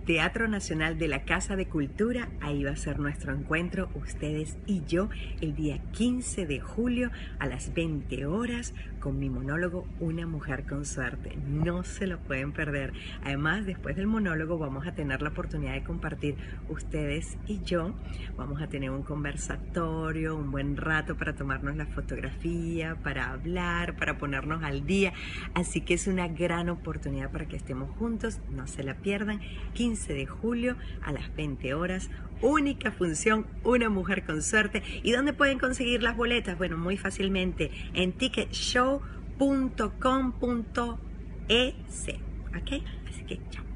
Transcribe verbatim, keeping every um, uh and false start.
Teatro Nacional de la Casa de Cultura. Ahí va a ser nuestro encuentro, ustedes y yo, el día quince de julio a las veinte horas con mi monólogo Una Mujer con Suerte. No se lo pueden perder. Además, después del monólogo vamos a tener la oportunidad de compartir ustedes y yo. Vamos a tener un conversatorio, un buen rato para tomarnos la fotografía, para hablar, para ponernos al día. Así que es una gran oportunidad para que estemos juntos. No se la pierdan. quince de julio a las veinte horas. Única función, Una Mujer con Suerte. ¿Y dónde pueden conseguir las boletas? Bueno, muy fácilmente en ticket show punto com punto e c. ¿Ok? Así que chao.